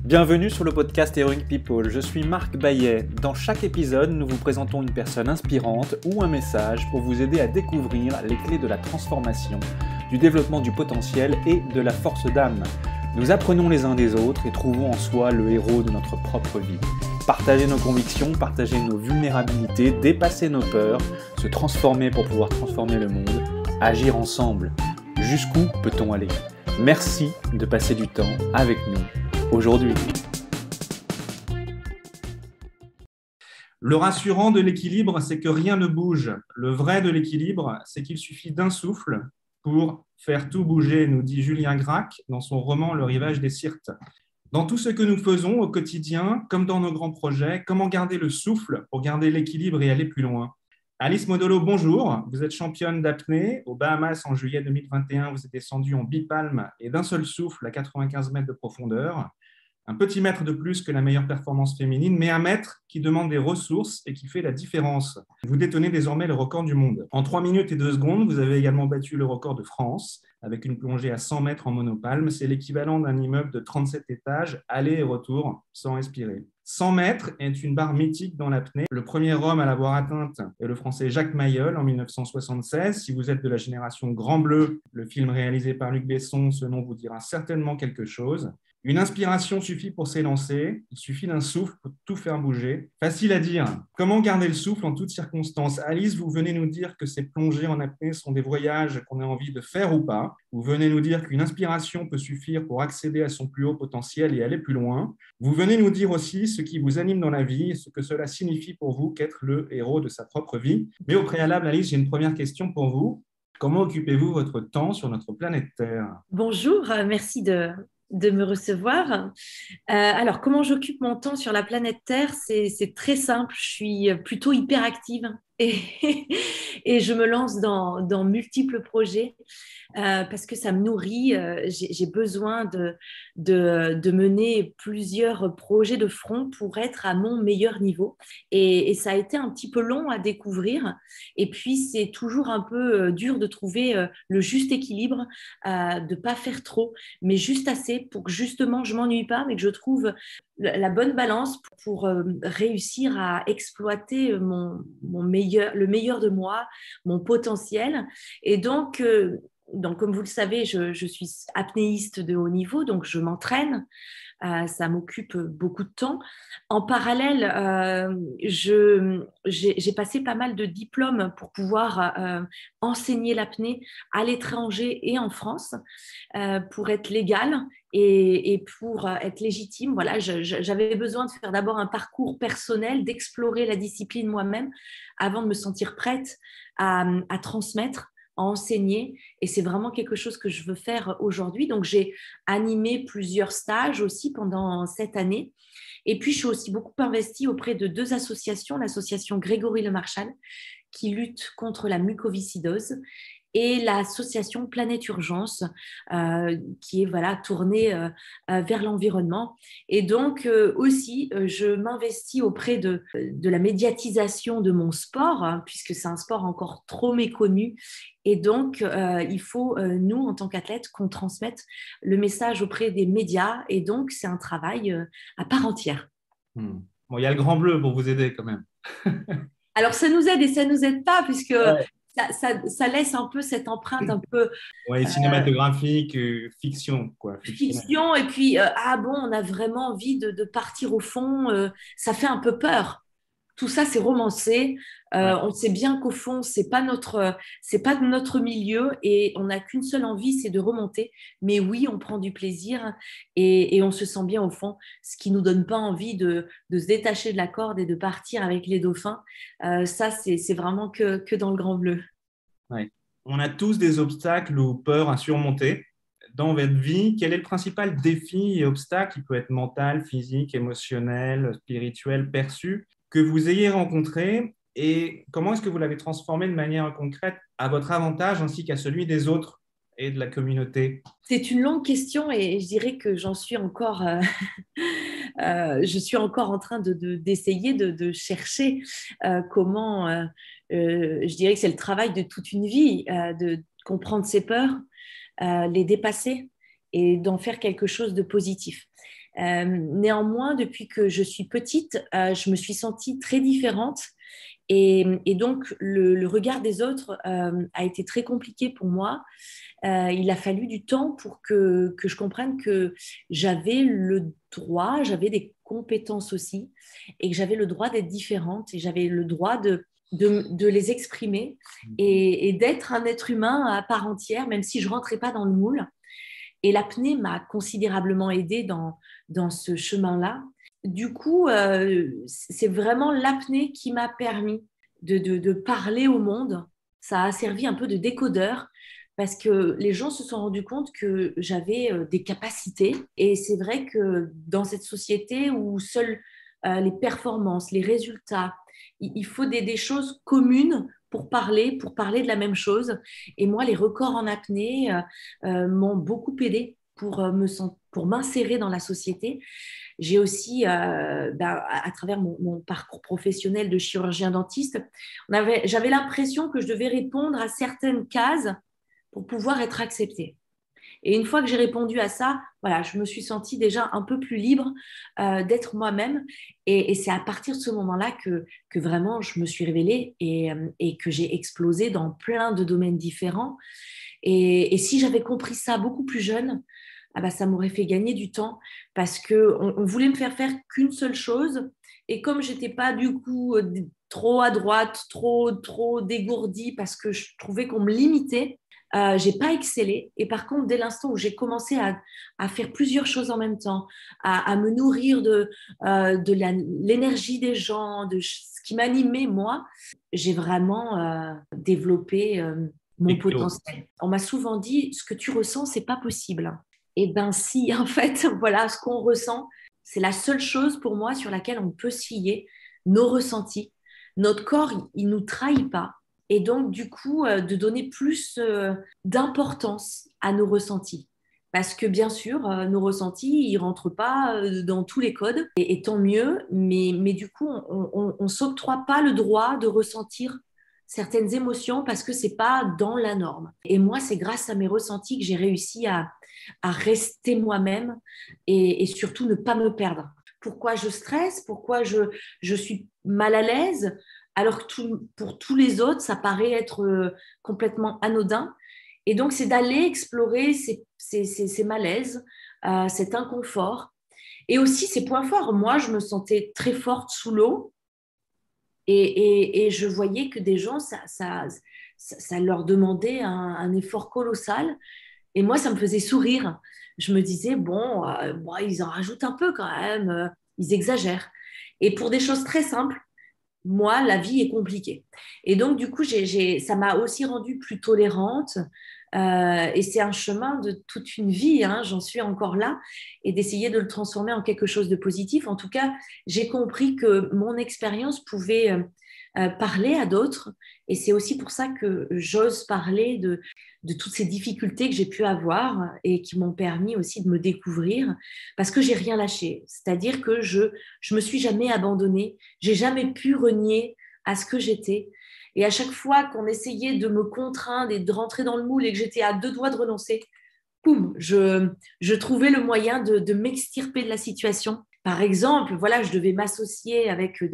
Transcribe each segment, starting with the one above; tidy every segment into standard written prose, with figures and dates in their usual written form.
Bienvenue sur le podcast Heroic People, je suis Marc Baillet. Dans chaque épisode, nous vous présentons une personne inspirante ou un message pour vous aider à découvrir les clés de la transformation, du développement du potentiel et de la force d'âme. Nous apprenons les uns des autres et trouvons en soi le héros de notre propre vie. Partager nos convictions, partager nos vulnérabilités, dépasser nos peurs, se transformer pour pouvoir transformer le monde, agir ensemble. Jusqu'où peut-on aller ? Merci de passer du temps avec nous aujourd'hui. Le rassurant de l'équilibre, c'est que rien ne bouge. Le vrai de l'équilibre, c'est qu'il suffit d'un souffle pour faire tout bouger, nous dit Julien Gracq dans son roman Le Rivage des Syrtes. Dans tout ce que nous faisons au quotidien, comme dans nos grands projets, comment garder le souffle pour garder l'équilibre et aller plus loin ? Alice Modolo, bonjour. Vous êtes championne d'apnée. Aux Bahamas, en juillet 2021, vous êtes descendue en bipalme et d'un seul souffle à 95 mètres de profondeur. Un petit mètre de plus que la meilleure performance féminine, mais un mètre qui demande des ressources et qui fait la différence. Vous détenez désormais le record du monde. En 3 minutes et 2 secondes, vous avez également battu le record de France avec une plongée à 100 mètres en monopalme. C'est l'équivalent d'un immeuble de 37 étages, aller et retour, sans respirer. 100 mètres est une barre mythique dans l'apnée. Le premier homme à l'avoir atteinte est le Français Jacques Mayol en 1976. Si vous êtes de la génération Grand Bleu, le film réalisé par Luc Besson, ce nom vous dira certainement quelque chose. Une inspiration suffit pour s'élancer, il suffit d'un souffle pour tout faire bouger. Facile à dire. Comment garder le souffle en toutes circonstances ? Alice, vous venez nous dire que ces plongées en apnée sont des voyages qu'on a envie de faire ou pas. Vous venez nous dire qu'une inspiration peut suffire pour accéder à son plus haut potentiel et aller plus loin. Vous venez nous dire aussi ce qui vous anime dans la vie et ce que cela signifie pour vous qu'être le héros de sa propre vie. Mais au préalable, Alice, j'ai une première question pour vous. Comment occupez-vous votre temps sur notre planète Terre ? Bonjour, merci de me recevoir. Alors, comment j'occupe mon temps sur la planète Terre ? C'est très simple, je suis plutôt hyperactive et, et je me lance dans multiples projets parce que ça me nourrit. J'ai besoin de mener plusieurs projets de front pour être à mon meilleur niveau. Et ça a été un petit peu long à découvrir. Et puis, c'est toujours un peu dur de trouver le juste équilibre, de ne pas faire trop, mais juste assez pour que justement je ne m'ennuie pas, mais que je trouve la bonne balance pour réussir à exploiter le meilleur de moi, mon potentiel. Et donc, comme vous le savez, je suis apnéiste de haut niveau, donc je m'entraîne. Ça m'occupe beaucoup de temps. En parallèle, j'ai passé pas mal de diplômes pour pouvoir enseigner l'apnée à l'étranger et en France pour être légale et pour être légitime. Voilà, j'avais besoin de faire d'abord un parcours personnel, d'explorer la discipline moi-même avant de me sentir prête à transmettre, à enseigner, et c'est vraiment quelque chose que je veux faire aujourd'hui. Donc, j'ai animé plusieurs stages aussi pendant cette année. Et puis, je suis aussi beaucoup investie auprès de 2 associations, l'association Grégory Le Marchal, qui lutte contre la mucoviscidose, et l'association Planète Urgence, qui est tournée vers l'environnement. Et donc, aussi, je m'investis auprès de la médiatisation de mon sport, hein, puisque c'est un sport encore trop méconnu. Et donc, il faut, nous, en tant qu'athlètes, qu'on transmette le message auprès des médias. Et donc, c'est un travail à part entière. Bon, il y a le Grand Bleu pour vous aider quand même. Alors, ça nous aide et ça ne nous aide pas, puisque Ouais. ça laisse un peu cette empreinte un peu Cinématographique, fiction, quoi. fiction. Et puis, on a vraiment envie de partir au fond. Ça fait un peu peur. Tout ça, c'est romancé. Ouais. On sait bien qu'au fond, c'est pas notre milieu et on n'a qu'une seule envie, c'est de remonter. Mais oui, on prend du plaisir et on se sent bien au fond, ce qui nous donne pas envie de se détacher de la corde et de partir avec les dauphins. Ça, c'est vraiment que dans le Grand Bleu. Ouais. On a tous des obstacles ou peurs à surmonter dans votre vie. Quel est le principal défi et obstacle, qui peut être mental, physique, émotionnel, spirituel, perçu, que vous ayez rencontré, et comment est-ce que vous l'avez transformé de manière concrète à votre avantage ainsi qu'à celui des autres et de la communauté ? C'est une longue question et je dirais que j'en suis encore, je suis encore en train d'essayer de chercher comment, je dirais que c'est le travail de toute une vie, de comprendre ses peurs, les dépasser et d'en faire quelque chose de positif. Néanmoins, depuis que je suis petite, je me suis sentie très différente. Et donc, le regard des autres a été très compliqué pour moi. Il a fallu du temps pour que je comprenne que j'avais le droit, j'avais des compétences aussi, et que j'avais le droit d'être différente, et j'avais le droit de les exprimer et d'être un être humain à part entière, même si je ne rentrais pas dans le moule. Et l'apnée m'a considérablement aidée dans ce chemin-là. Du coup, c'est vraiment l'apnée qui m'a permis de parler au monde. Ça a servi un peu de décodeur parce que les gens se sont rendus compte que j'avais des capacités. Et c'est vrai que dans cette société où seules les performances, les résultats, il faut des choses communes pour parler de la même chose. Et moi, les records en apnée m'ont beaucoup aidé pour m'insérer dans la société. J'ai aussi, à travers mon parcours professionnel de chirurgien dentiste, j'avais l'impression que je devais répondre à certaines cases pour pouvoir être acceptée. Et une fois que j'ai répondu à ça, voilà, je me suis sentie déjà un peu plus libre d'être moi-même. Et c'est à partir de ce moment-là que vraiment je me suis révélée et que j'ai explosé dans plein de domaines différents. Et si j'avais compris ça beaucoup plus jeune, ah bah, ça m'aurait fait gagner du temps parce qu'on voulait me faire qu'une seule chose. Et comme je n'étais pas du coup trop à droite, trop dégourdie parce que je trouvais qu'on me limitait, je n'ai pas excellé. Et par contre, dès l'instant où j'ai commencé à faire plusieurs choses en même temps, à me nourrir de l'énergie des gens, de ce qui m'animait moi, j'ai vraiment développé mon potentiel. On m'a souvent dit, ce que tu ressens, ce n'est pas possible. Et bien si, en fait, voilà, ce qu'on ressent, c'est la seule chose pour moi sur laquelle on peut se fier, nos ressentis. Notre corps, il ne nous trahit pas. Et donc, du coup, de donner plus d'importance à nos ressentis. Parce que bien sûr, nos ressentis, ils ne rentrent pas dans tous les codes. Et tant mieux, mais du coup, on ne s'octroie pas le droit de ressentir certaines émotions parce que ce n'est pas dans la norme. Et moi, c'est grâce à mes ressentis que j'ai réussi à rester moi-même et surtout ne pas me perdre. Pourquoi je stresse? Pourquoi je suis mal à l'aise? Alors que pour tous les autres, ça paraît être complètement anodin. Et donc, c'est d'aller explorer ces malaises, cet inconfort et aussi ces points forts. Moi, je me sentais très forte sous l'eau et je voyais que des gens, ça leur demandait un effort colossal. Et moi, ça me faisait sourire. Je me disais, bon, ils en rajoutent un peu quand même, ils exagèrent. Et pour des choses très simples, moi, la vie est compliquée. Et donc, du coup, ça m'a aussi rendue plus tolérante. Et c'est un chemin de toute une vie, hein, j'en suis encore là, et d'essayer de le transformer en quelque chose de positif. En tout cas, j'ai compris que mon expérience pouvait parler à d'autres. Et c'est aussi pour ça que j'ose parler de toutes ces difficultés que j'ai pu avoir et qui m'ont permis aussi de me découvrir parce que j'ai rien lâché. C'est-à-dire que je me suis jamais abandonnée, j'ai jamais pu renier à ce que j'étais. Et à chaque fois qu'on essayait de me contraindre et de rentrer dans le moule et que j'étais à deux doigts de renoncer, boum, je trouvais le moyen de m'extirper de la situation. Par exemple, voilà, je devais m'associer avec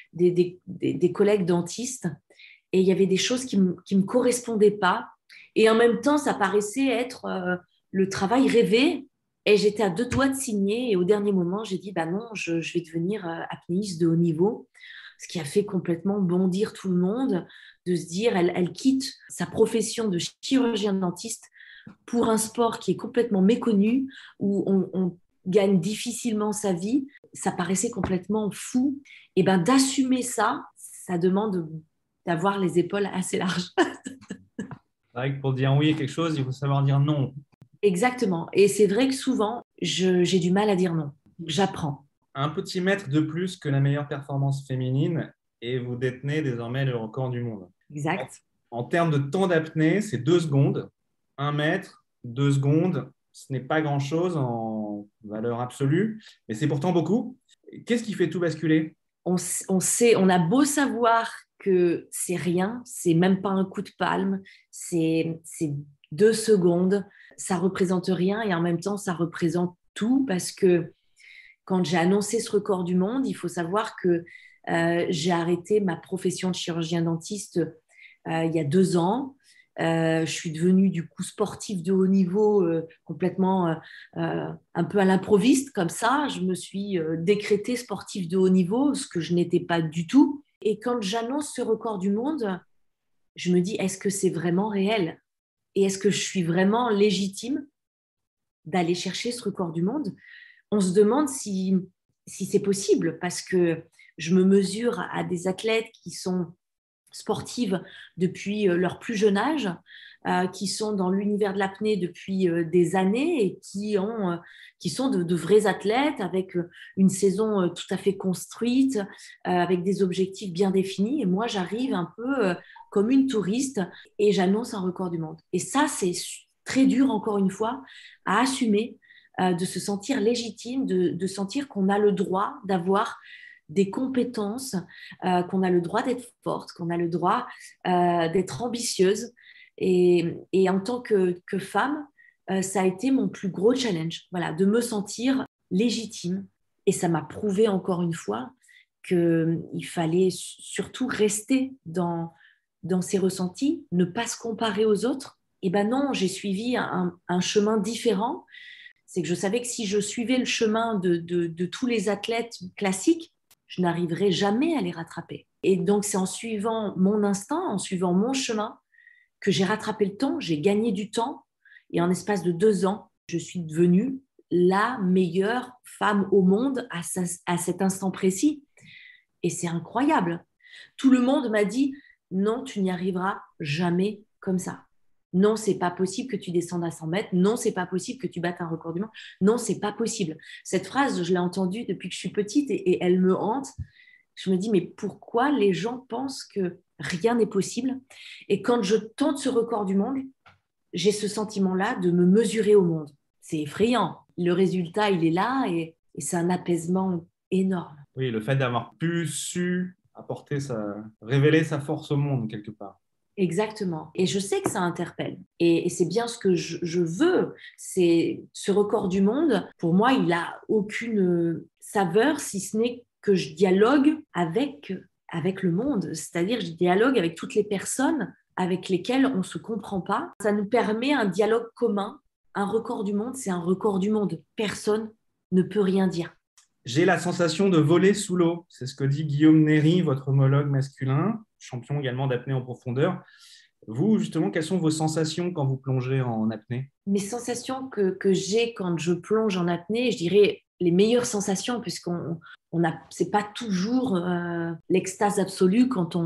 des collègues dentistes et il y avait des choses qui me correspondaient pas. Et en même temps, ça paraissait être le travail rêvé. Et j'étais à deux doigts de signer. Et au dernier moment, j'ai dit, bah non, je vais devenir apnéiste de haut niveau. Ce qui a fait complètement bondir tout le monde, de se dire, elle quitte sa profession de chirurgien dentiste pour un sport qui est complètement méconnu, où on gagne difficilement sa vie. Ça paraissait complètement fou. Et ben d'assumer ça, ça demande d'avoir les épaules assez larges. C'est vrai que pour dire oui à quelque chose, il faut savoir dire non. Exactement. Et c'est vrai que souvent, j'ai du mal à dire non. J'apprends. Un petit mètre de plus que la meilleure performance féminine et vous détenez désormais le record du monde. Exact. En termes de temps d'apnée, c'est 2 secondes. 1 mètre, 2 secondes, ce n'est pas grand-chose en valeur absolue, mais c'est pourtant beaucoup. Qu'est-ce qui fait tout basculer? On sait, on a beau savoir que c'est rien, c'est même pas un coup de palme, c'est 2 secondes, ça représente rien et en même temps ça représente tout parce que Quand j'ai annoncé ce record du monde, il faut savoir que j'ai arrêté ma profession de chirurgien dentiste il y a 2 ans. Je suis devenue du coup sportive de haut niveau complètement un peu à l'improviste comme ça. Je me suis décrétée sportive de haut niveau, ce que je n'étais pas du tout. Et quand j'annonce ce record du monde, je me dis, est-ce que c'est vraiment réel? Et est-ce que je suis vraiment légitime d'aller chercher ce record du monde? On se demande si c'est possible, parce que je me mesure à des athlètes qui sont sportives depuis leur plus jeune âge, qui sont dans l'univers de l'apnée depuis des années et qui sont de vrais athlètes avec une saison tout à fait construite, avec des objectifs bien définis. Et moi, j'arrive un peu comme une touriste et j'annonce un record du monde. Et ça, c'est très dur, encore une fois, à assumer, de se sentir légitime, de sentir qu'on a le droit d'avoir des compétences, qu'on a le droit d'être forte, qu'on a le droit d'être ambitieuse. Et en tant que femme, ça a été mon plus gros challenge, voilà, de me sentir légitime. Et ça m'a prouvé encore une fois qu'il fallait surtout rester dans ses ressentis, ne pas se comparer aux autres. Et ben non, j'ai suivi un chemin différent. C'est que je savais que si je suivais le chemin de tous les athlètes classiques, je n'arriverai jamais à les rattraper. Et donc, c'est en suivant mon instinct, en suivant mon chemin, que j'ai rattrapé le temps, j'ai gagné du temps. Et en espace de 2 ans, je suis devenue la meilleure femme au monde à cet instant précis. Et c'est incroyable. Tout le monde m'a dit, non, tu n'y arriveras jamais comme ça. Non, c'est pas possible que tu descendes à 100 mètres. Non, c'est pas possible que tu battes un record du monde. Non, c'est pas possible. Cette phrase, je l'ai entendue depuis que je suis petite et elle me hante. Je me dis, mais pourquoi les gens pensent que rien n'est possible? Et quand je tente ce record du monde, j'ai ce sentiment-là de me mesurer au monde. C'est effrayant. Le résultat, il est là et c'est un apaisement énorme. Oui, le fait d'avoir su révéler sa force au monde quelque part. Exactement. Et je sais que ça interpelle. Et c'est bien ce que je veux. C'est ce record du monde. Pour moi, il n'a aucune saveur, si ce n'est que je dialogue avec le monde. C'est-à-dire, je dialogue avec toutes les personnes avec lesquelles on ne se comprend pas. Ça nous permet un dialogue commun. Un record du monde, c'est un record du monde. Personne ne peut rien dire. J'ai la sensation de voler sous l'eau. C'est ce que dit Guillaume Néry, votre homologue masculin, champion également d'apnée en profondeur. Vous, justement, quelles sont vos sensations quand vous plongez en apnée? Mes sensations que j'ai quand je plonge en apnée, je dirais les meilleures sensations, puisqu'on c'est pas toujours l'extase absolue quand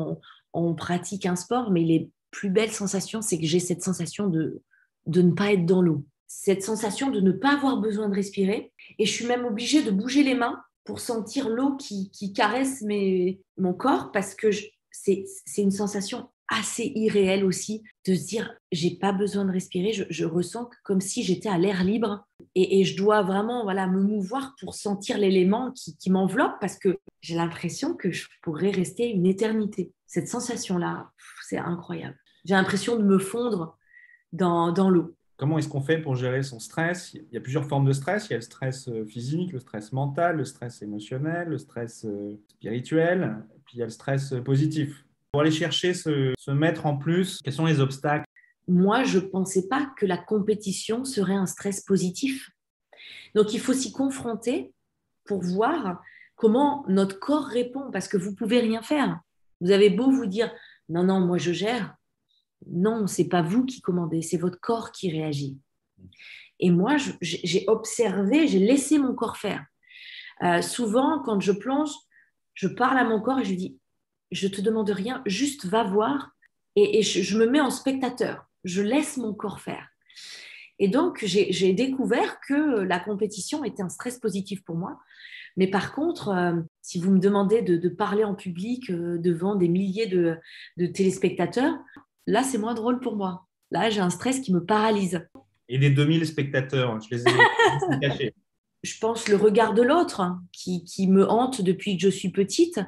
on pratique un sport, mais les plus belles sensations, c'est que j'ai cette sensation de ne pas être dans l'eau. Cette sensation de ne pas avoir besoin de respirer. Et je suis même obligée de bouger les mains pour sentir l'eau qui caresse mon corps, parce que c'est une sensation assez irréelle aussi, de se dire, j'ai pas besoin de respirer, je ressens comme si j'étais à l'air libre et je dois vraiment me mouvoir pour sentir l'élément qui m'enveloppe, parce que j'ai l'impression que je pourrais rester une éternité. Cette sensation-là, c'est incroyable. J'ai l'impression de me fondre dans l'eau. Comment est-ce qu'on fait pour gérer son stress? Il y a plusieurs formes de stress. Il y a le stress physique, le stress mental, le stress émotionnel, le stress spirituel, puis il y a le stress positif. Pour aller chercher se mettre en plus, quels sont les obstacles? Moi, je ne pensais pas que la compétition serait un stress positif. Donc, il faut s'y confronter pour voir comment notre corps répond, parce que vous ne pouvez rien faire. Vous avez beau vous dire « non, non, moi je gère ». Non, ce n'est pas vous qui commandez, c'est votre corps qui réagit. Et moi, j'ai observé, j'ai laissé mon corps faire. Souvent, quand je plonge, je parle à mon corps et je lui dis, je ne te demande rien, juste va voir. Et je me mets en spectateur. Je laisse mon corps faire. Et donc, j'ai découvert que la compétition était un stress positif pour moi. Mais par contre, si vous me demandez de parler en public devant des milliers de téléspectateurs, là, c'est moins drôle pour moi. Là, j'ai un stress qui me paralyse. Et des 2000 spectateurs, je les ai cachés. Je pense le regard de l'autre qui me hante depuis que je suis petite,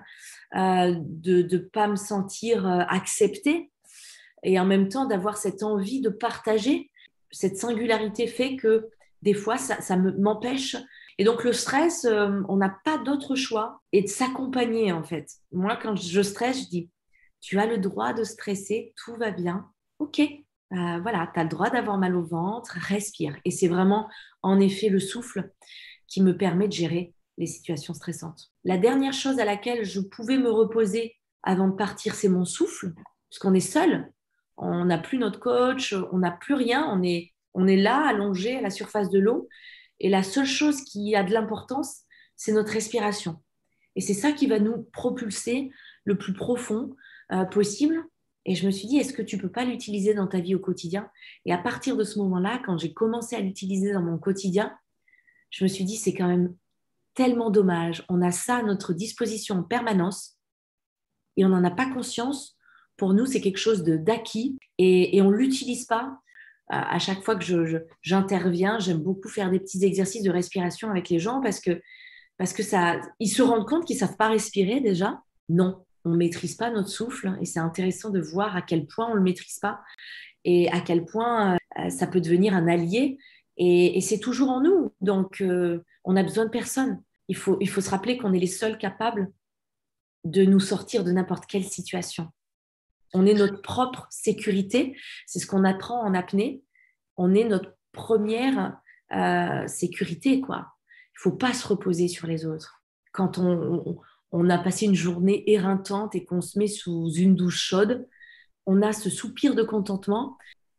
de ne pas me sentir acceptée et en même temps d'avoir cette envie de partager. Cette singularité fait que des fois, ça m'empêche Et donc, le stress, on n'a pas d'autre choix et de s'accompagner, en fait. Moi, quand je stresse, je dis, tu as le droit de stresser, tout va bien. OK, voilà, tu as le droit d'avoir mal au ventre, respire. Et c'est vraiment, en effet, le souffle qui me permet de gérer les situations stressantes. La dernière chose à laquelle je pouvais me reposer avant de partir, c'est mon souffle, parce qu'on est seul, on n'a plus notre coach, on n'a plus rien, on est là, allongé à la surface de l'eau, et la seule chose qui a de l'importance, c'est notre respiration. Et c'est ça qui va nous propulser le plus profond possible. Et je me suis dit, est-ce que tu ne peux pas l'utiliser dans ta vie au quotidien? Et à partir de ce moment-là, quand j'ai commencé à l'utiliser dans mon quotidien, je me suis dit, c'est quand même tellement dommage. On a ça à notre disposition en permanence et on n'en a pas conscience. Pour nous, c'est quelque chose d'acquis et on ne l'utilise pas. À chaque fois que j'interviens, j'aime beaucoup faire des petits exercices de respiration avec les gens parce que ça, ils se rendent compte qu'ils ne savent pas respirer déjà. Non, on ne maîtrise pas notre souffle et c'est intéressant de voir à quel point on ne le maîtrise pas et à quel point ça peut devenir un allié. Et c'est toujours en nous. Donc, on n'a besoin de personne. Il faut se rappeler qu'on est les seuls capables de nous sortir de n'importe quelle situation. On est notre propre sécurité. C'est ce qu'on apprend en apnée. On est notre première sécurité, quoi. Il ne faut pas se reposer sur les autres. Quand on a passé une journée éreintante et qu'on se met sous une douche chaude, on a ce soupir de contentement.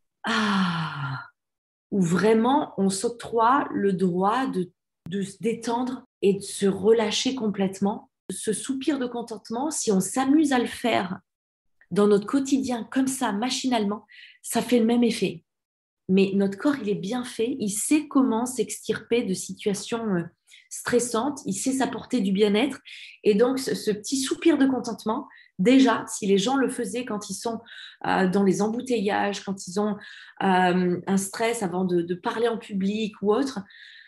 Où vraiment on s'octroie le droit de se détendre et de se relâcher complètement. Ce soupir de contentement, si on s'amuse à le faire dans notre quotidien comme ça, machinalement, ça fait le même effet. Mais notre corps, il est bien fait, il sait comment s'extirper de situations stressantes, il sait s'apporter du bien-être. Et donc, ce petit soupir de contentement, déjà, si les gens le faisaient quand ils sont dans les embouteillages, quand ils ont un stress avant de parler en public ou autre,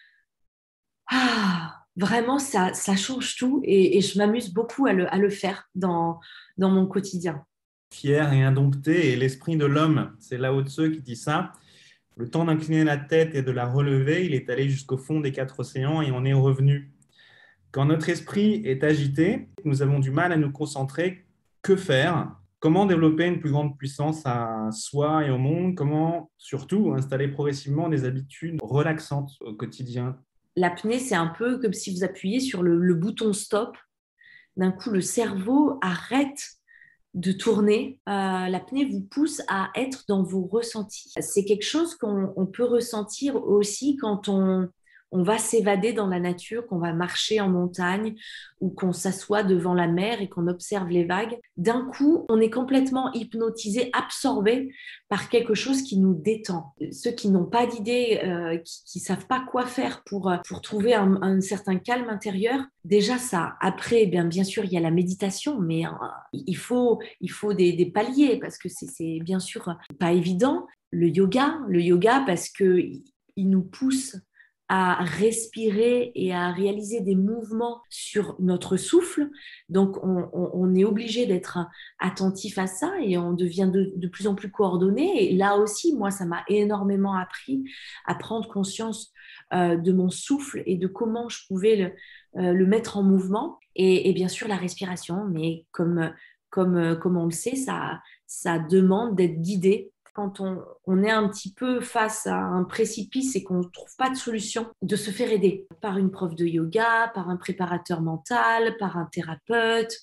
vraiment, ça change tout et je m'amuse beaucoup à le faire dans mon quotidien. Fier et indompté est l'esprit de l'homme. C'est Lao Tse qui dit ça. Le temps d'incliner la tête et de la relever, il est allé jusqu'au fond des 4 océans et on est revenu. Quand notre esprit est agité, nous avons du mal à nous concentrer. Que faire? Comment développer une plus grande puissance à soi et au monde? Comment, surtout, installer progressivement des habitudes relaxantes au quotidien? L'apnée, c'est un peu comme si vous appuyez sur le bouton stop. D'un coup, le cerveau arrête de tourner. L'apnée vous pousse à être dans vos ressentis. C'est quelque chose qu'on peut ressentir aussi quand on va s'évader dans la nature, qu'on va marcher en montagne ou qu'on s'assoit devant la mer et qu'on observe les vagues. D'un coup, on est complètement hypnotisé, absorbé par quelque chose qui nous détend. Ceux qui n'ont pas d'idée, qui ne savent pas quoi faire pour trouver un certain calme intérieur, déjà ça. Après, bien sûr, il y a la méditation, mais il faut des paliers parce que c'est bien sûr pas évident. Le yoga parce qu'il nous pousse à respirer et à réaliser des mouvements sur notre souffle. Donc, on est obligé d'être attentif à ça et on devient de plus en plus coordonné. Et là aussi, moi, ça m'a énormément appris à prendre conscience de mon souffle et de comment je pouvais le mettre en mouvement. Et bien sûr, la respiration, mais comme on le sait, ça demande d'être guidé. Quand on est un petit peu face à un précipice et qu'on ne trouve pas de solution, de se faire aider par une prof de yoga, par un préparateur mental, par un thérapeute,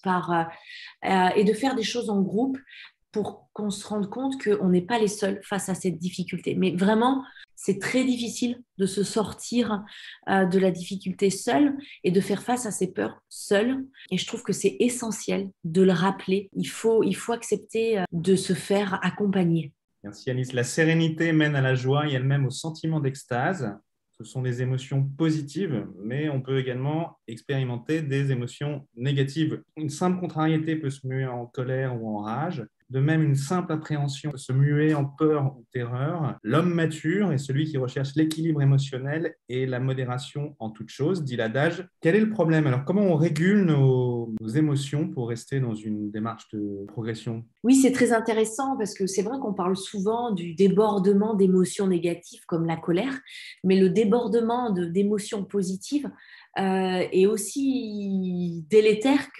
et de faire des choses en groupe pour qu'on se rende compte qu'on n'est pas les seuls face à cette difficulté. Mais vraiment, c'est très difficile de se sortir de la difficulté seul et de faire face à ses peurs seul. Et je trouve que c'est essentiel de le rappeler. Il faut accepter de se faire accompagner. Merci Alice. La sérénité mène à la joie et elle-même au sentiment d'extase. Ce sont des émotions positives, mais on peut également expérimenter des émotions négatives. Une simple contrariété peut se muer en colère ou en rage. De même, une simple appréhension peut se muer en peur ou terreur. L'homme mature est celui qui recherche l'équilibre émotionnel et la modération en toute chose, dit l'adage. Quel est le problème? Alors, comment on régule nos émotions pour rester dans une démarche de progression? Oui, c'est très intéressant parce que c'est vrai qu'on parle souvent du débordement d'émotions négatives comme la colère, mais le débordement d'émotions positives est aussi délétère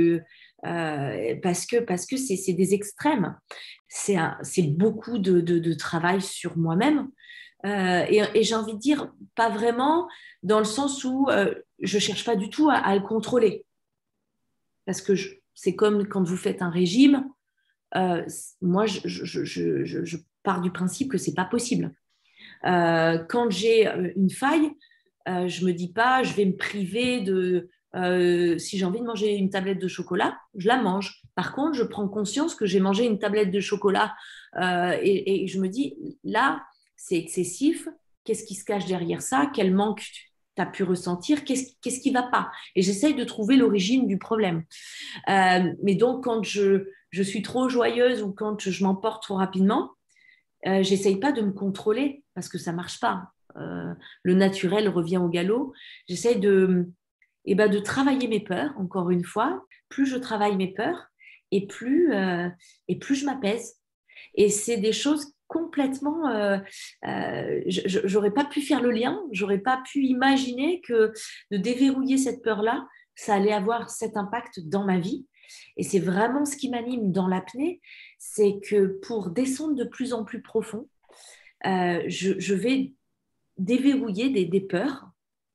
parce que c'est des extrêmes. C'est beaucoup de travail sur moi-même. Et j'ai envie de dire, pas vraiment, dans le sens où je ne cherche pas du tout à le contrôler. Parce que c'est comme quand vous faites un régime, moi, je pars du principe que ce n'est pas possible. Quand j'ai une faille, je ne me dis pas, je vais me priver de... si j'ai envie de manger une tablette de chocolat, je la mange. Par contre, je prends conscience que j'ai mangé une tablette de chocolat et je me dis, là, c'est excessif. Qu'est-ce qui se cache derrière ça? Quel manque tu as pu ressentir? Qu'est-ce qui ne va pas? Et j'essaye de trouver l'origine du problème. Mais donc, quand je suis trop joyeuse ou quand je m'emporte trop rapidement, j'essaye pas de me contrôler parce que ça marche pas. Le naturel revient au galop. J'essaye de travailler mes peurs, encore une fois. Plus je travaille mes peurs et plus je m'apaise. Et c'est des choses complètement... j'aurais pas pu faire le lien, j'aurais pas pu imaginer que de déverrouiller cette peur-là, ça allait avoir cet impact dans ma vie. Et c'est vraiment ce qui m'anime dans l'apnée, c'est que pour descendre de plus en plus profond, je vais déverrouiller des peurs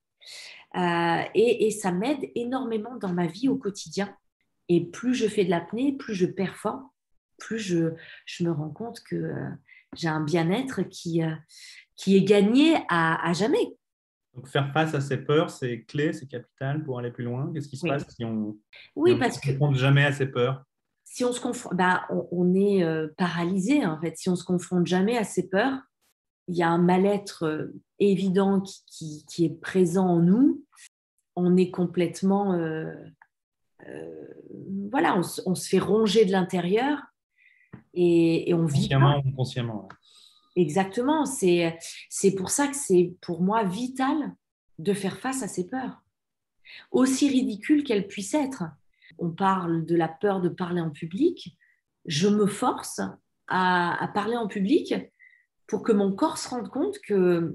et ça m'aide énormément dans ma vie au quotidien. Et plus je fais de l'apnée, plus je performe, plus je me rends compte que j'ai un bien-être qui est gagné à jamais. Donc, faire face à ces peurs, c'est clé, c'est capital pour aller plus loin. Qu'est-ce qui se passe si on ne se confronte jamais à ces peurs? Si on se confronte, on est paralysé en fait. Si on se confronte jamais à ces peurs, il y a un mal-être évident qui est présent en nous. On est complètement, voilà, on se fait ronger de l'intérieur et on vit. Consciemment ou inconsciemment. Exactement. C'est pour ça que c'est pour moi vital de faire face à ces peurs, aussi ridicules qu'elles puissent être. On parle de la peur de parler en public. Je me force à parler en public pour que mon corps se rende compte que,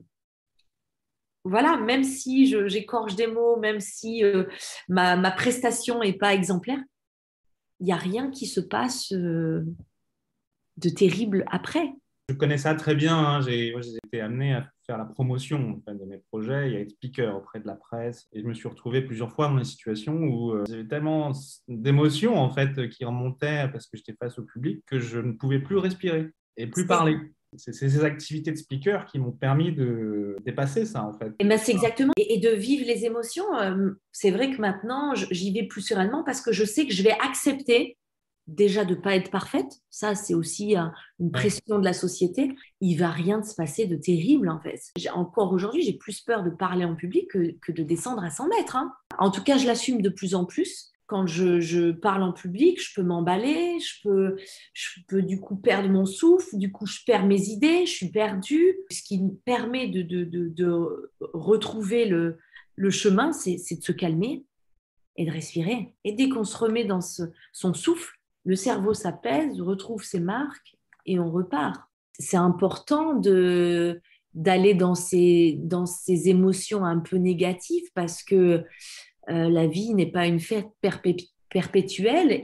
voilà, même si j'écorche des mots, même si ma prestation n'est pas exemplaire, il n'y a rien qui se passe de terrible après. Je connais ça très bien. Hein. J'ai été amené à faire la promotion en fait, de mes projets et à être speaker auprès de la presse. Et je me suis retrouvé plusieurs fois dans des situations où j'avais tellement d'émotions en fait, qui remontaient parce que j'étais face au public que je ne pouvais plus respirer et plus parler. C'est ces activités de speaker qui m'ont permis de dépasser ça, en fait. Et ben c'est exactement. Et de vivre les émotions, c'est vrai que maintenant, j'y vais plus sereinement parce que je sais que je vais accepter déjà de ne pas être parfaite. Ça, c'est aussi une pression de la société. Il ne va rien se passer de terrible, en fait. Encore aujourd'hui, j'ai plus peur de parler en public que de descendre à 100 mètres. Hein. En tout cas, je l'assume de plus en plus. Quand je parle en public, je peux m'emballer, je peux du coup perdre mon souffle, du coup je perds mes idées, je suis perdue. Ce qui me permet de retrouver le chemin, c'est de se calmer et de respirer. Et dès qu'on se remet dans son souffle, le cerveau s'apaise, retrouve ses marques et on repart. C'est important d'aller dans ces émotions un peu négatives parce que la vie n'est pas une fête perpétuelle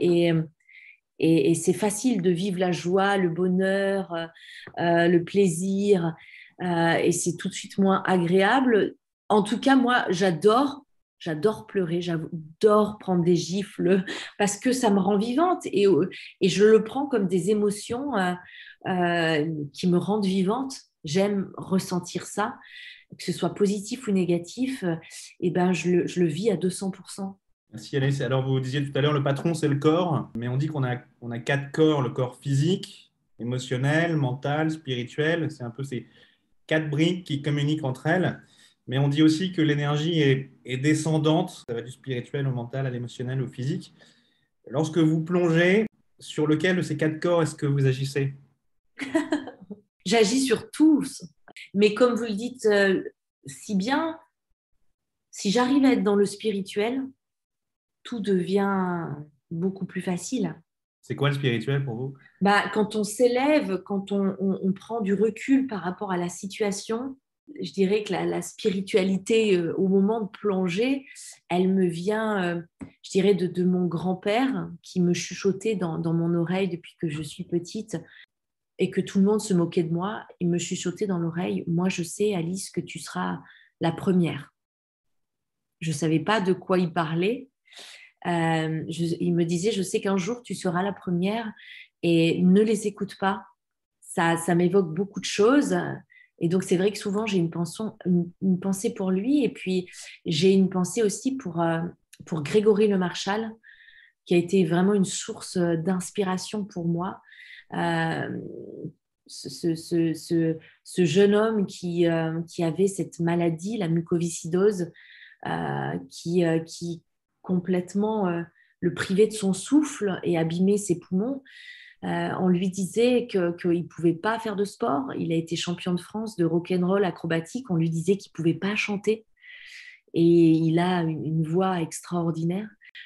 et c'est facile de vivre la joie, le bonheur, le plaisir et c'est tout de suite moins agréable. En tout cas, moi, j'adore pleurer, j'adore prendre des gifles parce que ça me rend vivante et je le prends comme des émotions qui me rendent vivante. J'aime ressentir ça. Que ce soit positif ou négatif, je le vis à 200%. Merci Alice. Alors vous disiez tout à l'heure, le patron c'est le corps, mais on dit qu'on a 4 corps, le corps physique, émotionnel, mental, spirituel. C'est un peu ces 4 briques qui communiquent entre elles. Mais on dit aussi que l'énergie est descendante, ça va du spirituel au mental, à l'émotionnel, au physique. Lorsque vous plongez Sur lequel de ces 4 corps est-ce que vous agissez? J'agis sur tous. Mais comme vous le dites si bien, si j'arrive à être dans le spirituel, tout devient beaucoup plus facile. C'est quoi le spirituel pour vous? Quand on s'élève, quand on prend du recul par rapport à la situation, je dirais que la spiritualité au moment de plonger, elle me vient, je dirais, de mon grand-père qui me chuchotait dans mon oreille depuis que je suis petite et que tout le monde se moquait de moi. Il me chuchotait dans l'oreille, moi je sais, Alice, que tu seras la première. Je ne savais pas de quoi il parlait. Il me disait, je sais qu'un jour tu seras la première et ne les écoute pas. Ça m'évoque beaucoup de choses. Et donc, c'est vrai que souvent, j'ai une pensée pour lui. Et puis, j'ai une pensée aussi pour Grégory Le Marchal, qui a été vraiment une source d'inspiration pour moi. Euh, ce jeune homme qui avait cette maladie, la mucoviscidose, qui complètement le privait de son souffle et abîmait ses poumons. On lui disait qu'il ne pouvait pas faire de sport. Il a été champion de France de rock'n'roll acrobatique. On lui disait qu'il ne pouvait pas chanter. Et il a une voix extraordinaire.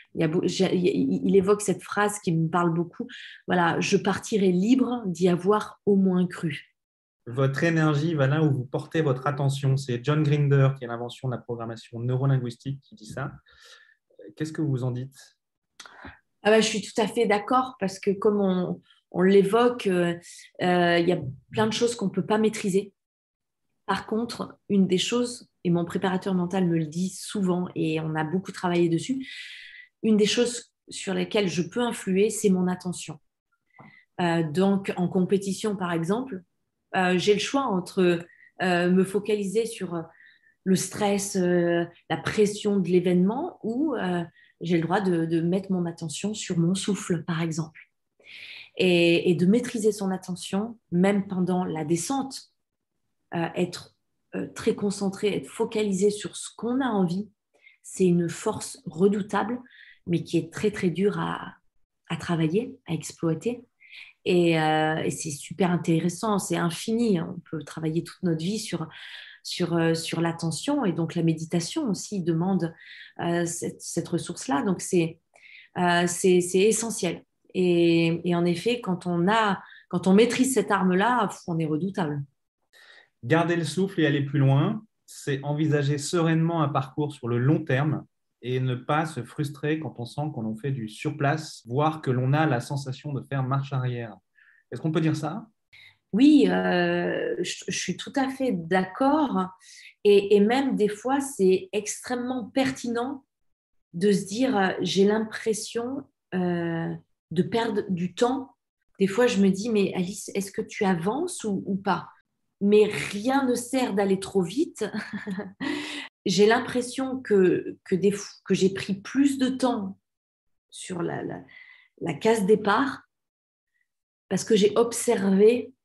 Il évoque cette phrase qui me parle beaucoup. Voilà, je partirai libre d'y avoir au moins cru. Votre énergie va là où vous portez votre attention. C'est John Grinder, qui est l'invention de la programmation neurolinguistique, qui dit ça. Qu'est-ce que vous en dites? Je suis tout à fait d'accord parce que comme on l'évoque, il y a plein de choses qu'on ne peut pas maîtriser. Par contre, une des choses, et mon préparateur mental me le dit souvent et on a beaucoup travaillé dessus, une des choses sur lesquelles je peux influer, c'est mon attention. Donc, en compétition, par exemple, j'ai le choix entre me focaliser sur le stress, la pression de l'événement ou j'ai le droit de mettre mon attention sur mon souffle, par exemple. Et de maîtriser son attention, même pendant la descente, être très concentré, être focalisé sur ce qu'on a envie, c'est une force redoutable, mais qui est très, très dure à travailler, à exploiter. Et c'est super intéressant, c'est infini. On peut travailler toute notre vie sur l'attention et donc la méditation aussi demande cette ressource-là. Donc c'est essentiel. Et en effet, quand on maîtrise cette arme-là, on est redoutable. Garder le souffle et aller plus loin, c'est envisager sereinement un parcours sur le long terme et ne pas se frustrer quand on sent qu'on en fait du surplace, voire que l'on a la sensation de faire marche arrière. Est-ce qu'on peut dire ça? Oui, je suis tout à fait d'accord. Et même des fois, c'est extrêmement pertinent de se dire, j'ai l'impression de perdre du temps. Des fois, je me dis, mais Alice, est-ce que tu avances ou pas? Mais rien ne sert d'aller trop vite. J'ai l'impression que j'ai pris plus de temps sur la case départ parce que j'ai observé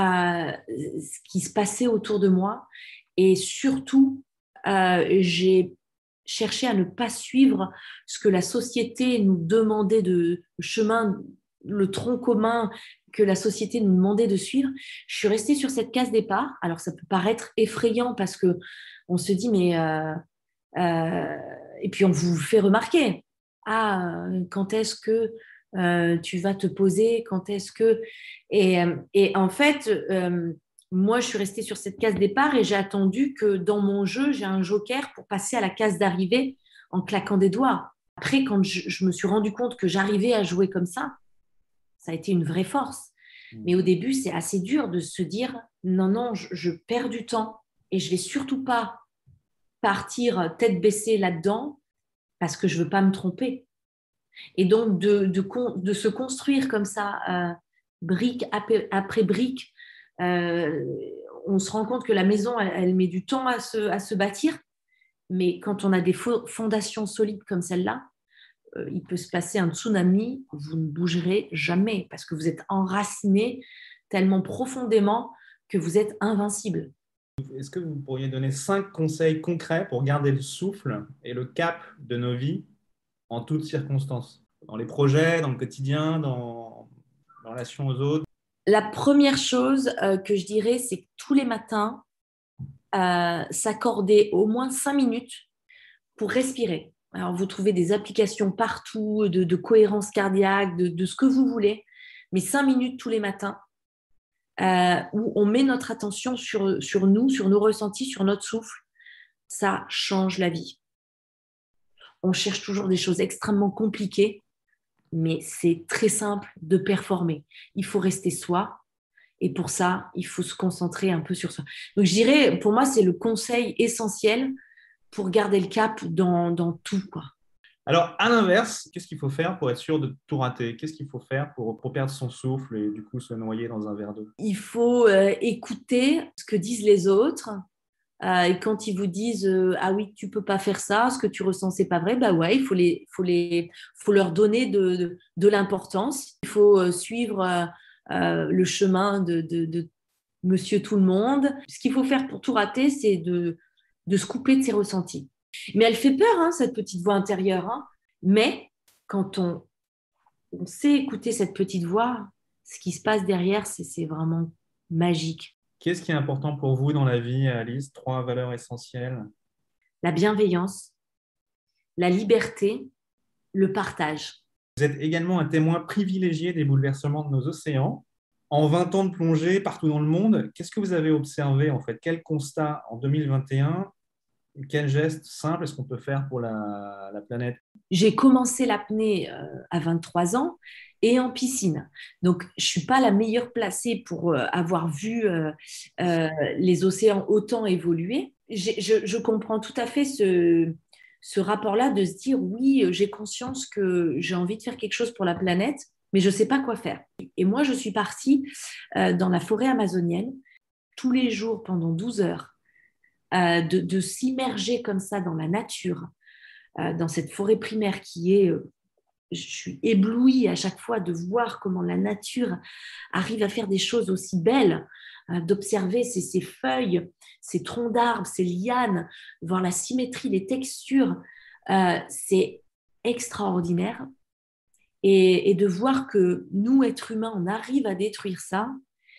ce qui se passait autour de moi et surtout, j'ai cherché à ne pas suivre ce que la société nous demandait le chemin, le tronc commun que la société nous demandait de suivre. Je suis restée sur cette case départ. Alors, ça peut paraître effrayant parce qu'on se dit, mais... et puis, on vous fait remarquer. Quand est-ce que tu vas te poser? Quand est-ce que... Et en fait, moi, je suis restée sur cette case départ et j'ai attendu que dans mon jeu, j'ai un joker pour passer à la case d'arrivée en claquant des doigts. Après, quand je me suis rendu compte que j'arrivais à jouer comme ça a été une vraie force. Mais au début, c'est assez dur de se dire non, non, je perds du temps et je ne vais surtout pas partir tête baissée là-dedans parce que je ne veux pas me tromper. Et donc, de se construire comme ça, brique après brique, on se rend compte que la maison, elle met du temps à se bâtir. Mais quand on a des fondations solides comme celle-là, il peut se passer un tsunami, vous ne bougerez jamais parce que vous êtes enraciné tellement profondément que vous êtes invincible. Est-ce que vous pourriez donner 5 conseils concrets pour garder le souffle et le cap de nos vies en toutes circonstances? Dans les projets, dans le quotidien, dans relation aux autres. La première chose que je dirais, c'est que tous les matins, s'accorder au moins 5 minutes pour respirer. Alors, vous trouvez des applications partout de cohérence cardiaque, de ce que vous voulez, mais 5 minutes tous les matins où on met notre attention sur nous, sur nos ressentis, sur notre souffle, ça change la vie. On cherche toujours des choses extrêmement compliquées, mais c'est très simple de performer. Il faut rester soi. Et pour ça, il faut se concentrer un peu sur soi. Donc, je dirais, pour moi, c'est le conseil essentiel pour garder le cap dans tout, quoi. Alors, à l'inverse, qu'est-ce qu'il faut faire pour être sûr de tout rater? Qu'est-ce qu'il faut faire pour perdre son souffle et du coup se noyer dans un verre d'eau? Il faut écouter ce que disent les autres. Et quand ils vous disent ah oui, tu peux pas faire ça, ce que tu ressens, c'est pas vrai, bah ouais, faut leur donner de l'importance. Il faut suivre le chemin de Monsieur Tout le Monde. Ce qu'il faut faire pour tout rater, c'est de se couper de ses ressentis. Mais elle fait peur, hein, cette petite voix intérieure. Hein. Mais quand on sait écouter cette petite voix, ce qui se passe derrière, c'est vraiment magique. Qu'est-ce qui est important pour vous dans la vie, Alice? 3 valeurs essentielles. La bienveillance, la liberté, le partage. Vous êtes également un témoin privilégié des bouleversements de nos océans. En 20 ans de plongée partout dans le monde, qu'est-ce que vous avez observé en fait? Quel constat en 2021? Quel geste simple est-ce qu'on peut faire pour la planète? J'ai commencé l'apnée à 23 ans et en piscine. Donc, je ne suis pas la meilleure placée pour avoir vu les océans autant évoluer. Je comprends tout à fait ce rapport-là de se dire, oui, j'ai conscience que j'ai envie de faire quelque chose pour la planète, mais je ne sais pas quoi faire. Et moi, je suis partie dans la forêt amazonienne tous les jours pendant 12 heures. De s'immerger comme ça dans la nature, dans cette forêt primaire qui est, je suis éblouie à chaque fois de voir comment la nature arrive à faire des choses aussi belles, d'observer ces feuilles, ces troncs d'arbres, ces lianes, voir la symétrie, les textures, c'est extraordinaire. Et de voir que nous, êtres humains, on arrive à détruire ça,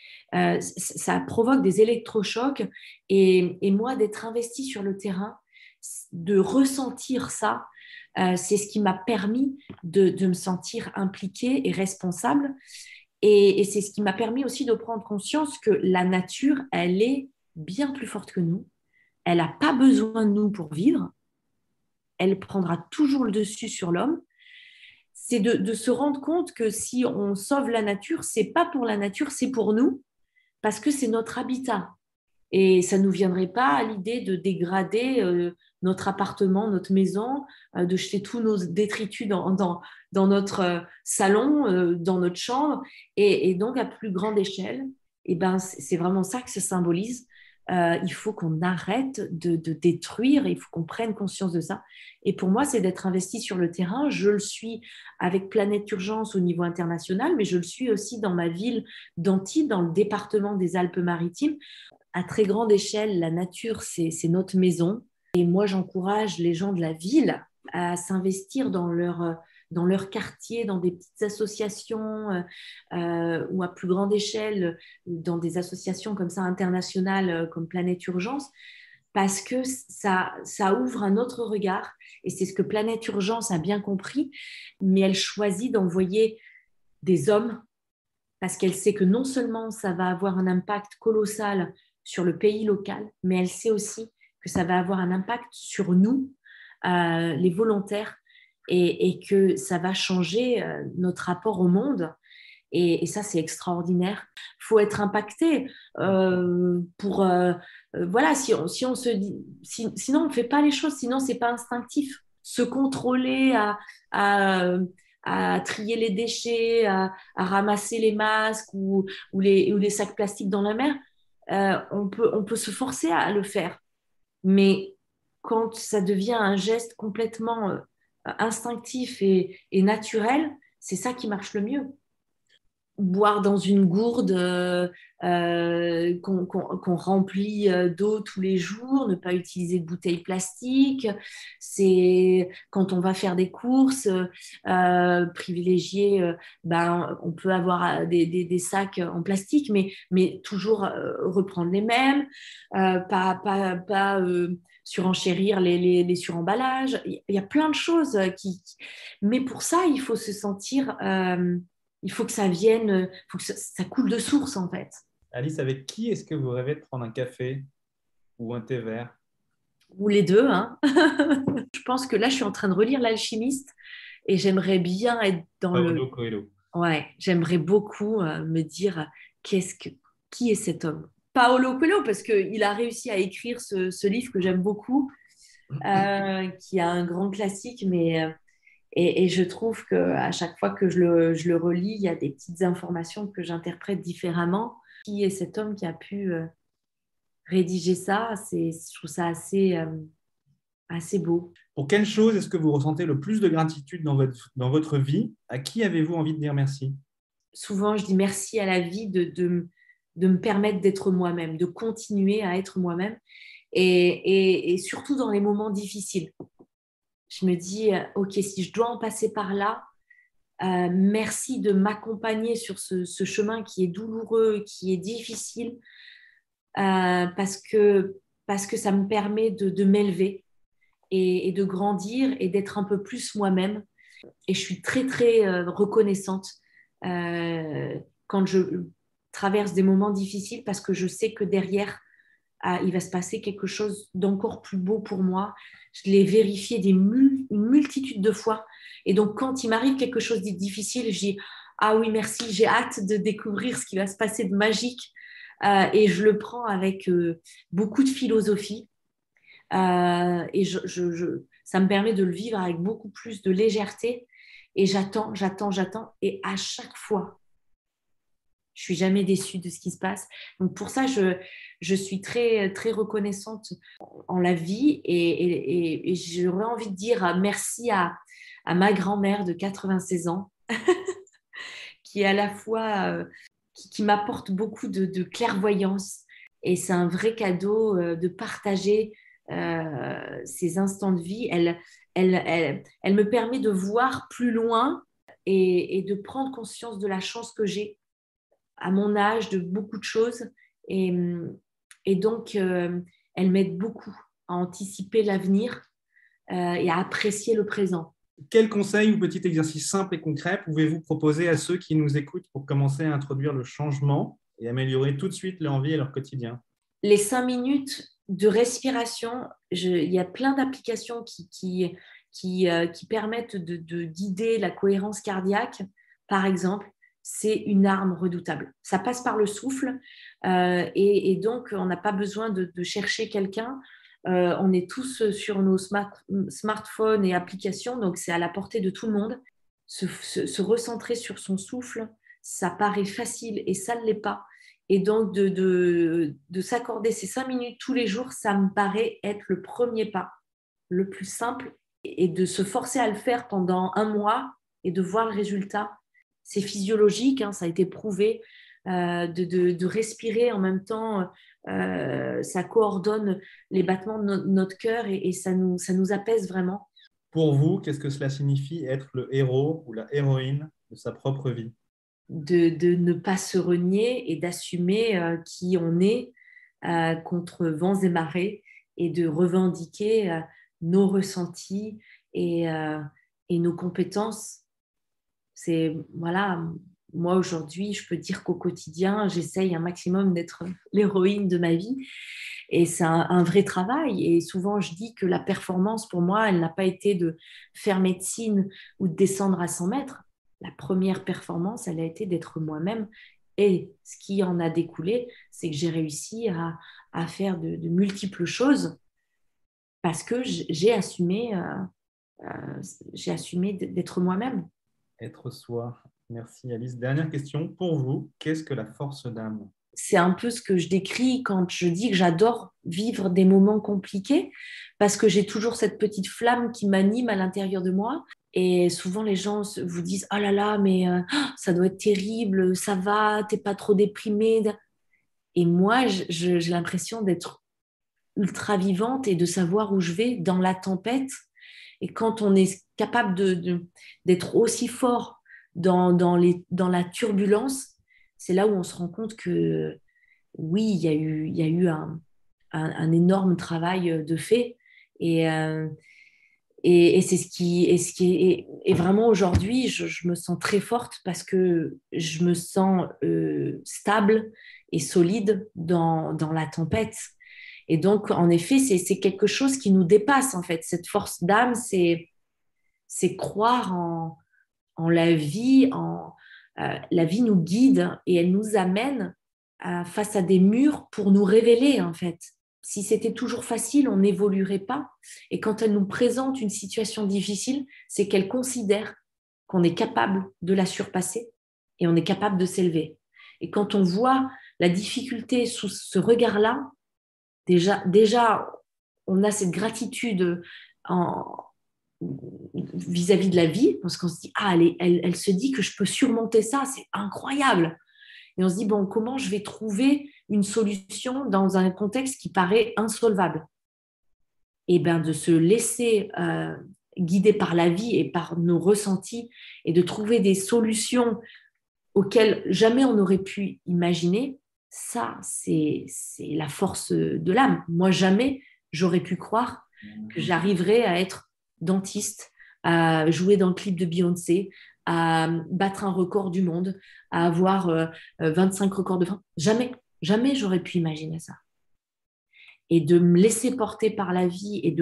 ça provoque des électrochocs et moi d'être investie sur le terrain, de ressentir ça, c'est ce qui m'a permis de me sentir impliquée et responsable et c'est ce qui m'a permis aussi de prendre conscience que la nature, elle est bien plus forte que nous, elle n'a pas besoin de nous pour vivre, elle prendra toujours le dessus sur l'homme. C'est de se rendre compte que si on sauve la nature, c'est pas pour la nature, c'est pour nous, parce que c'est notre habitat. Et ça ne nous viendrait pas à l'idée de dégrader notre appartement, notre maison, de jeter tous nos détritus dans notre salon, dans notre chambre. Et donc, à plus grande échelle, eh ben, c'est vraiment ça que ça symbolise. Il faut qu'on arrête de détruire, il faut qu'on prenne conscience de ça. Et pour moi, c'est d'être investi sur le terrain. Je le suis avec Planète Urgence au niveau international, mais je le suis aussi dans ma ville d'Antibes, dans le département des Alpes-Maritimes. À très grande échelle, la nature, c'est notre maison. Et moi, j'encourage les gens de la ville à s'investir dans leur quartier, dans des petites associations ou à plus grande échelle, dans des associations comme ça internationales comme Planète Urgence, parce que ça ouvre un autre regard. Et c'est ce que Planète Urgence a bien compris, mais elle choisit d'envoyer des hommes parce qu'elle sait que non seulement ça va avoir un impact colossal sur le pays local, mais elle sait aussi que ça va avoir un impact sur nous, les volontaires, et que ça va changer notre rapport au monde. Et ça, c'est extraordinaire. Il faut être impacté voilà, si on se dit, sinon on ne fait pas les choses, sinon ce n'est pas instinctif. Se contrôler à trier les déchets, à ramasser les masques ou les sacs plastiques dans la mer, on peut se forcer à le faire. Mais quand ça devient un geste complètement instinctif et naturel, c'est ça qui marche le mieux. boire dans une gourde qu'on remplit d'eau tous les jours, ne pas utiliser de bouteilles plastiques. C'est quand on va faire des courses, privilégier, on peut avoir des sacs en plastique, mais toujours reprendre les mêmes, pas surenchérir les suremballages. Il y a plein de choses mais pour ça, il faut se sentir... il faut que ça vienne, il faut que ça coule de source en fait. Alice, avec qui est-ce que vous rêvez de prendre un café ou un thé vert? Ou les deux, hein. Je pense que là, je suis en train de relire L'Alchimiste et j'aimerais bien être dans Paulo Coelho. Ouais, j'aimerais beaucoup me dire qui est cet homme? Paolo Coelho, parce qu'il a réussi à écrire ce livre que j'aime beaucoup, qui a un grand classique, et je trouve qu'à chaque fois que je le relis, il y a des petites informations que j'interprète différemment. Qui est cet homme qui a pu rédiger ça? Je trouve ça assez beau. Pour quelle chose est-ce que vous ressentez le plus de gratitude dans votre vie? À qui avez-vous envie de dire merci? Souvent, je dis merci à la vie de me permettre d'être moi-même, de continuer à être moi-même, et surtout dans les moments difficiles. Je me dis, ok, si je dois en passer par là, merci de m'accompagner sur ce chemin qui est douloureux, qui est difficile, parce que ça me permet de m'élever et de grandir et d'être un peu plus moi-même. Et je suis très, très reconnaissante quand je traverse des moments difficiles, parce que je sais que derrière, il va se passer quelque chose d'encore plus beau pour moi. Je l'ai vérifié une multitude de fois. Et donc, quand il m'arrive quelque chose de difficile, je dis « Ah oui, merci, j'ai hâte de découvrir ce qui va se passer de magique. » Et je le prends avec beaucoup de philosophie. Et ça me permet de le vivre avec beaucoup plus de légèreté. Et j'attends. Et à chaque fois, je suis jamais déçue de ce qui se passe. Donc pour ça, je suis très, très reconnaissante en la vie, et j'aurais envie de dire merci à ma grand-mère de 96 ans qui est à la fois qui m'apporte beaucoup de clairvoyance, et c'est un vrai cadeau de partager ces instants de vie. Elle me permet de voir plus loin et de prendre conscience de la chance que j'ai à mon âge, de beaucoup de choses. Et donc, elle m'aide beaucoup à anticiper l'avenir et à apprécier le présent. Quel conseil ou petit exercice simple et concret pouvez-vous proposer à ceux qui nous écoutent pour commencer à introduire le changement et améliorer tout de suite leur vie et leur quotidien? Les 5 minutes de respiration, il y a plein d'applications qui permettent de guider la cohérence cardiaque, par exemple. C'est une arme redoutable. Ça passe par le souffle et donc on n'a pas besoin de chercher quelqu'un. On est tous sur nos smartphones et applications, donc c'est à la portée de tout le monde. Se recentrer sur son souffle, ça paraît facile et ça ne l'est pas. Et donc de s'accorder ces 5 minutes tous les jours, ça me paraît être le premier pas, le plus simple, et de se forcer à le faire pendant 1 mois et de voir le résultat. C'est physiologique, hein, ça a été prouvé, de respirer en même temps, ça coordonne les battements de notre cœur et ça nous apaise vraiment. Pour vous, qu'est-ce que cela signifie être le héros ou la héroïne de sa propre vie? De ne pas se renier et d'assumer qui on est contre vents et marées, et de revendiquer nos ressentis et nos compétences. Voilà, moi aujourd'hui, je peux dire qu'au quotidien, j'essaye un maximum d'être l'héroïne de ma vie, et c'est un vrai travail. Et souvent, je dis que la performance, pour moi, elle n'a pas été de faire médecine ou de descendre à 100 mètres. La première performance, elle a été d'être moi-même, et ce qui en a découlé, c'est que j'ai réussi à faire de multiples choses parce que j'ai assumé d'être moi-même. Être soi. Merci Alice. Dernière question, pour vous, qu'est-ce que la force d'âme? C'est un peu ce que je décris quand je dis que j'adore vivre des moments compliqués, parce que j'ai toujours cette petite flamme qui m'anime à l'intérieur de moi, Et souvent, les gens vous disent « Oh là là, mais ça doit être terrible, ça va, t'es pas trop déprimée. » Et moi, j'ai l'impression d'être ultra vivante et de savoir où je vais dans la tempête. Et quand on est capable d'être aussi fort dans la turbulence, c'est là où on se rend compte que oui, il y a eu un énorme travail de fait. Et c'est ce qui est vraiment aujourd'hui, je me sens très forte parce que je me sens stable et solide dans la tempête. Et donc, en effet, c'est quelque chose qui nous dépasse, en fait. Cette force d'âme, c'est croire en la vie. La vie nous guide et elle nous amène face à des murs pour nous révéler, en fait. Si c'était toujours facile, on n'évoluerait pas. Et quand elle nous présente une situation difficile, c'est qu'elle considère qu'on est capable de la surpasser et on est capable de s'élever. Et quand on voit la difficulté sous ce regard-là, déjà on a cette gratitude vis-à-vis de la vie, parce qu'on se dit, elle se dit que je peux surmonter ça, c'est incroyable. Et on se dit, bon, comment je vais trouver une solution dans un contexte qui paraît insolvable? Et bien, de se laisser guider par la vie et par nos ressentis et de trouver des solutions auxquelles jamais on n'aurait pu imaginer, ça, c'est la force de l'âme. Moi, jamais j'aurais pu croire que j'arriverais à être dentiste, à jouer dans le clip de Beyoncé, à battre un record du monde, à avoir 25 records de vin. Jamais j'aurais pu imaginer ça. Et de me laisser porter par la vie et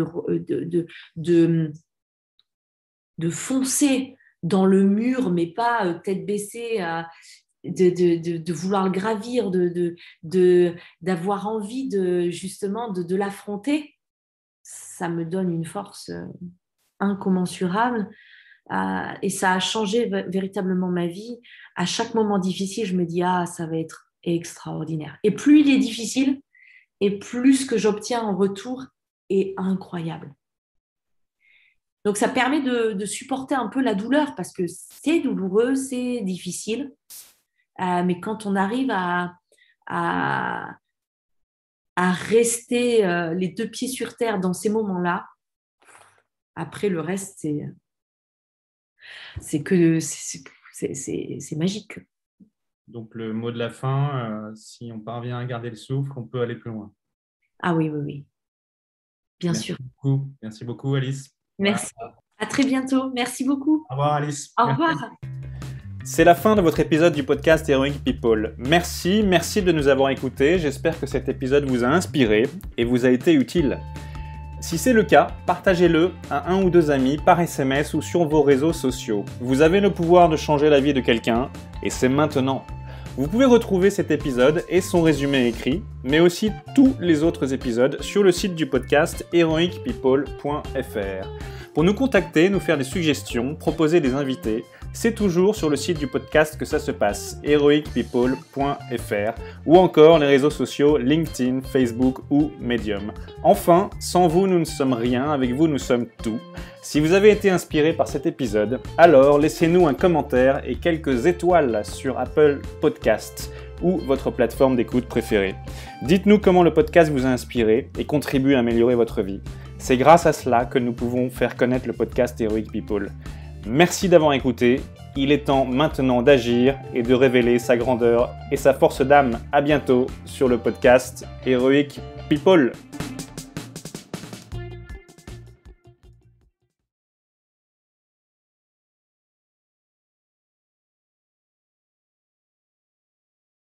de foncer dans le mur, mais pas tête baissée, de vouloir le gravir, d'avoir envie justement de l'affronter, ça me donne une force incommensurable. Et ça a changé véritablement ma vie. À chaque moment difficile, je me dis, ça va être extraordinaire. Et plus il est difficile, et plus ce que j'obtiens en retour est incroyable. Donc, ça permet de supporter un peu la douleur, parce que c'est douloureux, c'est difficile. Mais quand on arrive à rester les deux pieds sur terre dans ces moments-là, après le reste, c'est magique. Donc, le mot de la fin, si on parvient à garder le souffle, on peut aller plus loin. Ah oui. Bien sûr. Merci beaucoup, Alice. Merci. Voilà. À très bientôt. Merci beaucoup. Au revoir, Alice. Au revoir. C'est la fin de votre épisode du podcast Heroic People. Merci de nous avoir écoutés. J'espère que cet épisode vous a inspiré et vous a été utile. Si c'est le cas, partagez-le à un ou deux amis par SMS ou sur vos réseaux sociaux. Vous avez le pouvoir de changer la vie de quelqu'un et c'est maintenant. Vous pouvez retrouver cet épisode et son résumé écrit, mais aussi tous les autres épisodes sur le site du podcast heroicpeople.fr. Pour nous contacter, nous faire des suggestions, proposer des invités, c'est toujours sur le site du podcast que ça se passe, heroicpeople.fr, ou encore les réseaux sociaux LinkedIn, Facebook ou Medium. Enfin, sans vous, nous ne sommes rien, avec vous, nous sommes tout. Si vous avez été inspiré par cet épisode, alors laissez-nous un commentaire et quelques étoiles sur Apple Podcasts ou votre plateforme d'écoute préférée. Dites-nous comment le podcast vous a inspiré et contribue à améliorer votre vie. C'est grâce à cela que nous pouvons faire connaître le podcast Heroic People. Merci d'avoir écouté. Il est temps maintenant d'agir et de révéler sa grandeur et sa force d'âme. À bientôt sur le podcast Heroic People.